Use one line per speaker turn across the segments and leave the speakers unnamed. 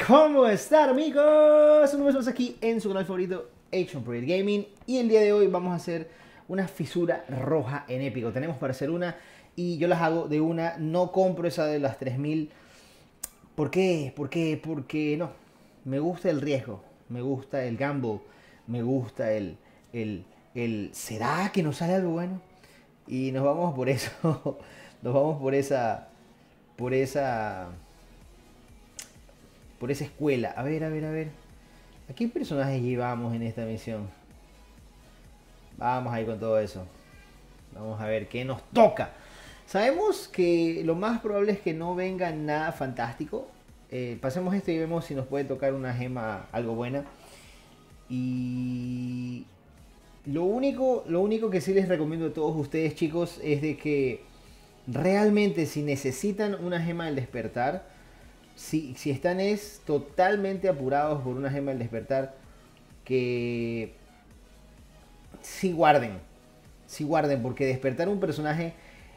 ¿Cómo están, amigos? Una vez más aquí en su canal favorito Action Project Gaming. Y el día de hoy vamos a hacer una fisura roja en épico. Tenemos para hacer una y yo las hago de una. No compro esa de las 3000. ¿Por qué? Porque no. Me gusta el riesgo. Me gusta el gamble. Me gusta el ¿será que nos sale algo bueno? Y nos vamos por eso. Nos vamos por esa... Por esa... Por esa escuela. A ver. ¿A qué personajes llevamos en esta misión? Vamos a ir con todo eso. Vamos a ver qué nos toca. Sabemos que lo más probable es que no venga nada fantástico. Pasemos esto y vemos si nos puede tocar una gema algo buena. Y lo único que sí les recomiendo a todos ustedes, chicos, es de que realmente si necesitan una gema del despertar, si están totalmente apurados por una gema del despertar, que sí guarden, porque despertar un personaje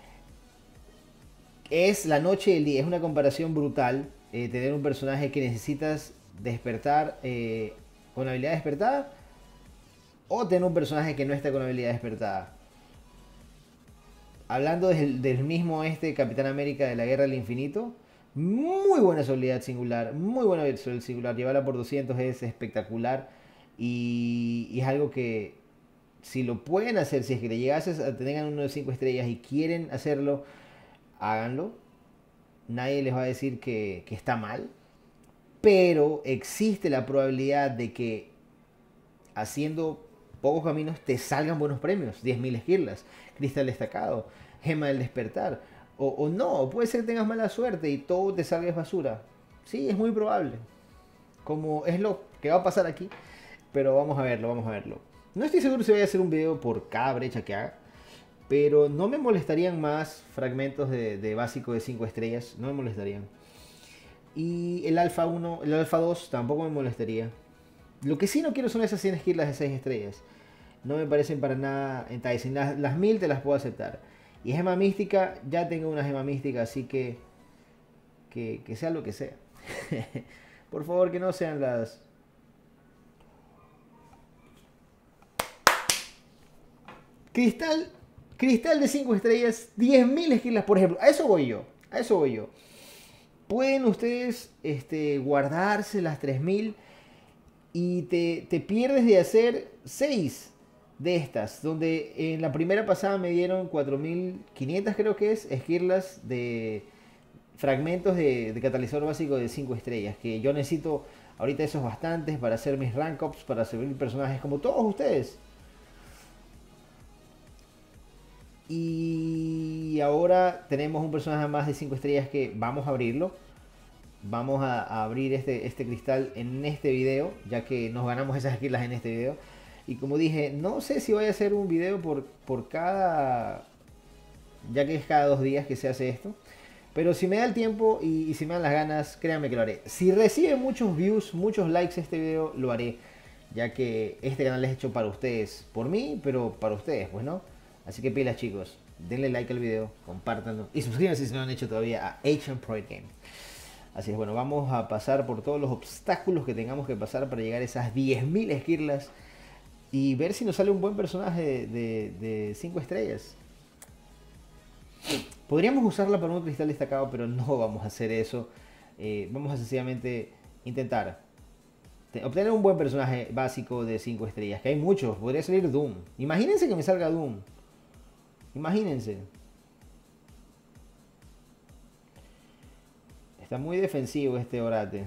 es la noche y el día, es una comparación brutal. Tener un personaje que necesitas despertar con habilidad despertada, o tener un personaje que no está con habilidad despertada. Hablando del mismo Capitán América de la Guerra del Infinito, muy buena habilidad singular, muy buena habilidad singular. Llevarla por 200 es espectacular y es algo que si lo pueden hacer, si es que le llegases a tener uno de 5 estrellas y quieren hacerlo, háganlo. Nadie les va a decir que está mal, pero existe la probabilidad de que haciendo pocos caminos te salgan buenos premios. 10.000 esquirlas, cristal destacado, gema del despertar. O no, puede ser que tengas mala suerte y todo te salga basura. Sí, es muy probable. Como es lo que va a pasar aquí. Pero vamos a verlo. No estoy seguro si voy a hacer un video por cada brecha que haga. Pero no me molestarían más fragmentos de básico de 5 estrellas. No me molestarían. Y el alfa 1, el alfa 2 tampoco me molestaría. Lo que sí no quiero son esas 100 esquirlas de 6 estrellas. No me parecen para nada enticing. Las 1000 te las puedo aceptar. Y gema mística, ya tengo una gema mística, así que sea lo que sea. Por favor, que no sean las... Cristal de 5 estrellas, 10.000 esquilas, por ejemplo. A eso voy yo. Pueden ustedes guardarse las 3000 y te pierdes de hacer 6 de estas, donde en la primera pasada me dieron 4500, creo que es, esquirlas de fragmentos de catalizador básico de 5 estrellas, que yo necesito ahorita esos bastantes para hacer mis rank ups, para servir personajes como todos ustedes. Y ahora tenemos un personaje más de 5 estrellas que vamos a abrirlo. Vamos a abrir este cristal en este video, ya que nos ganamos esas esquirlas en este video. Y como dije, no sé si voy a hacer un video por cada... ya que es cada 2 días que se hace esto. Pero si me da el tiempo y si me dan las ganas, créanme que lo haré. Si recibe muchos views, muchos likes este video, lo haré. Ya que este canal es hecho para ustedes. Por mí, pero para ustedes, pues, ¿no? Así que pilas, chicos. Denle like al video, compártanlo. Y suscríbanse si no lo han hecho todavía a Action Project Game. Así es, bueno, vamos a pasar por todos los obstáculos que tengamos que pasar para llegar a esas 10.000 esquirlas. Y ver si nos sale un buen personaje de 5 estrellas. Podríamos usarla para un cristal destacado, pero no vamos a hacer eso. Vamos a sencillamente intentar obtener un buen personaje básico de 5 estrellas. Que hay muchos. Podría salir Doom. Imagínense que me salga Doom. Imagínense. Está muy defensivo este Orate.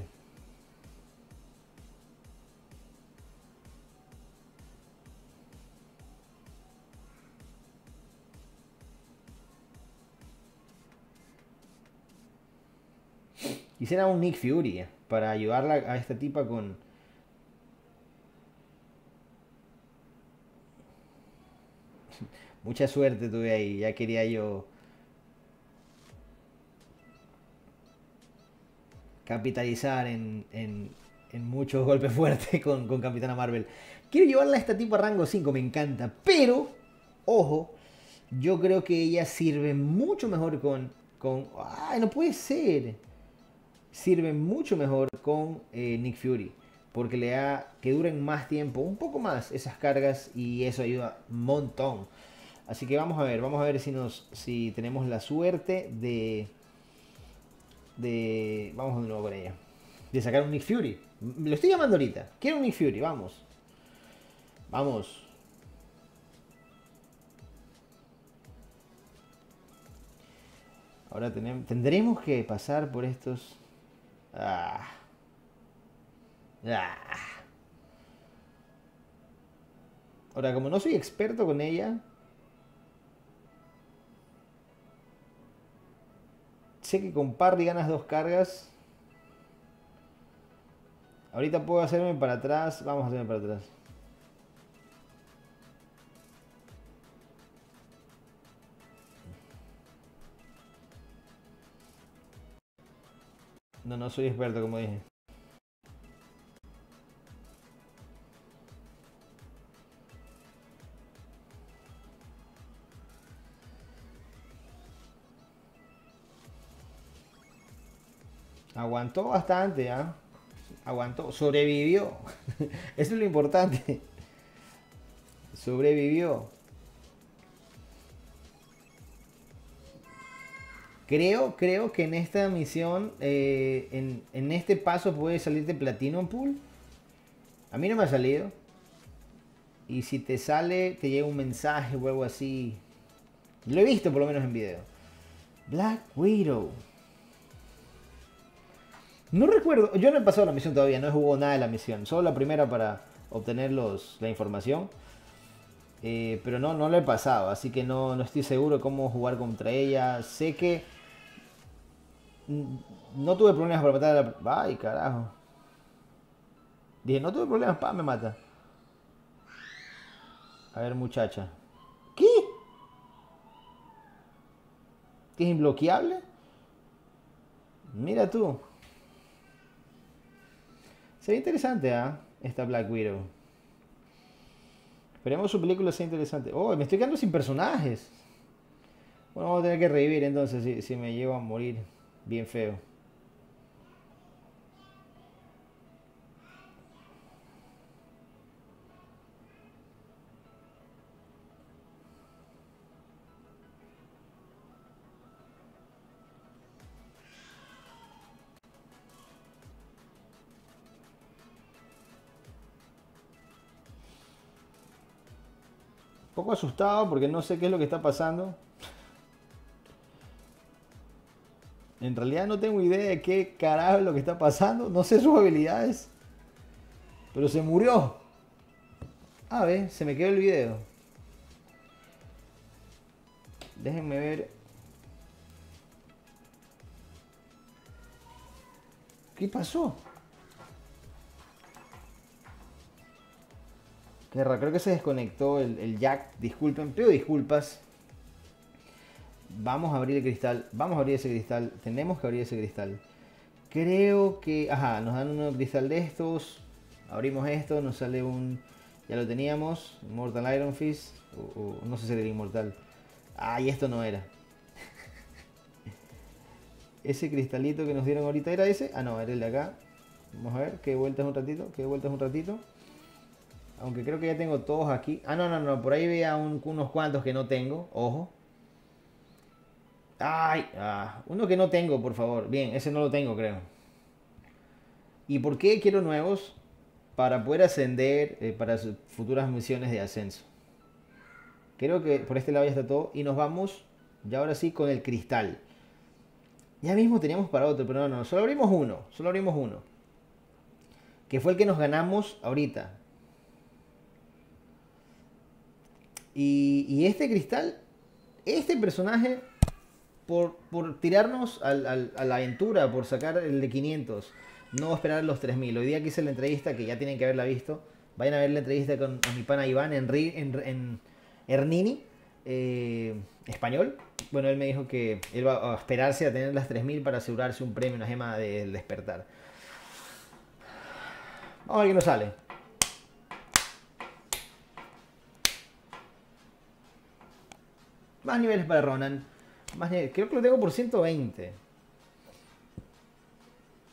Quisiera un Nick Fury para ayudarla a esta tipa con... Mucha suerte tuve ahí, ya quería yo capitalizar en muchos golpes fuertes con Capitana Marvel. Quiero llevarla a esta tipa a rango 5, me encanta, pero, ojo, yo creo que ella sirve mucho mejor con... ¡Ay, no puede ser! sirve mucho mejor con Nick Fury, porque le da que duren más tiempo, un poco más esas cargas y eso ayuda un montón. Así que vamos a ver si tenemos la suerte vamos de nuevo con ella, de sacar un Nick Fury. Lo estoy llamando ahorita. Quiero un Nick Fury, vamos. Vamos. Ahora tendremos que pasar por estos. Ah. Ah. Ahora, como no soy experto con ella, sé que con Parry ganas dos cargas. Ahorita puedo hacerme para atrás. Vamos a hacerme para atrás. No, no soy experto, como dije. Aguantó bastante, ¿ah? Aguantó, sobrevivió. Eso es lo importante. Sobrevivió. Creo que en esta misión, en este paso puede salirte Platinum Pool. A mí no me ha salido. Y si te sale, te llega un mensaje o algo así. Lo he visto por lo menos en video. Black Widow. No recuerdo, yo no he pasado la misión todavía, no he jugado nada de la misión. Solo la primera para obtener la información. Pero no lo he pasado, así que no estoy seguro de cómo jugar contra ella. Sé que no tuve problemas para matar a la... Ay, carajo. Dije, no tuve problemas, pa, me mata. A ver, muchacha. ¿Qué? ¿Que es imbloqueable? Mira tú. Se ve interesante, ¿ah? Esta Black Widow. Esperemos su película sea interesante. Oh, me estoy quedando sin personajes. Bueno, vamos a tener que revivir entonces si me llego a morir bien feo. Un poco asustado porque no sé qué es lo que está pasando. En realidad no tengo idea de qué carajo es lo que está pasando. No sé sus habilidades. Pero se murió. A ver, se me quedó el video. Déjenme ver. ¿Qué pasó? Qué raro, creo que se desconectó el jack. Disculpen, pido disculpas. Vamos a abrir el cristal. Vamos a abrir ese cristal. Tenemos que abrir ese cristal. Creo que... Ajá, nos dan un cristal de estos. Abrimos esto, nos sale un... Ya lo teníamos. Mortal Iron Fist. O no sé si era inmortal. Ah, y esto no era. Ese cristalito que nos dieron ahorita era ese. Ah, no, era el de acá. Vamos a ver, que vueltas un ratito. Que vueltas un ratito. Aunque creo que ya tengo todos aquí. Ah, no. Por ahí veía unos cuantos que no tengo. Ojo. Ay, uno que no tengo, por favor. Bien, ese no lo tengo, creo. ¿Y por qué quiero nuevos? Para poder ascender para futuras misiones de ascenso. Creo que por este lado ya está todo. Y nos vamos, ya ahora sí, con el cristal. Ya mismo teníamos para otro, pero no. Solo abrimos uno. Solo abrimos uno. Que fue el que nos ganamos ahorita. Y este cristal, este personaje, por tirarnos a la aventura, por sacar el de 500, no esperar los 3000. Hoy día que hice la entrevista, que ya tienen que haberla visto, vayan a ver la entrevista con a mi pana Iván en Hernini, español. Bueno, él me dijo que él va a esperarse a tener las 3000 para asegurarse un premio, una gema del despertar. Vamos a ver qué nos sale. Más niveles para Ronan. Creo que lo tengo por 120.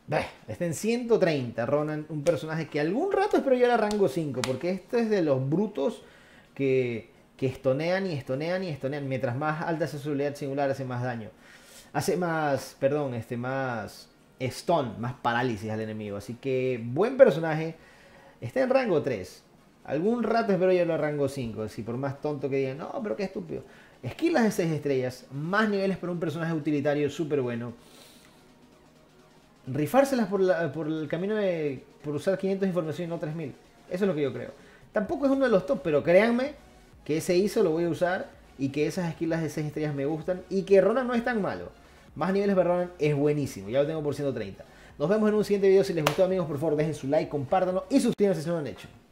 Está en 130, Ronan, un personaje que algún rato espero llegar a rango 5, porque este es de los brutos que estonean y estonean y estonean. Mientras más alta sea su habilidad singular, hace más daño. Hace más, perdón, más stun, más parálisis al enemigo. Así que buen personaje. Está en rango 3. Algún rato espero llevarlo a rango 5. Si por más tonto que digan, no, pero qué estúpido. Esquilas de 6 estrellas, más niveles para un personaje utilitario súper bueno. Rifárselas por el camino de por usar 500 de información y no 3000. Eso es lo que yo creo. Tampoco es uno de los top, pero créanme que ese ISO lo voy a usar y que esas esquilas de 6 estrellas me gustan y que Ronan no es tan malo. Más niveles para Ronan es buenísimo. Ya lo tengo por 130. Nos vemos en un siguiente video. Si les gustó, amigos, por favor dejen su like, compártanlo y suscríbanse si no lo han hecho.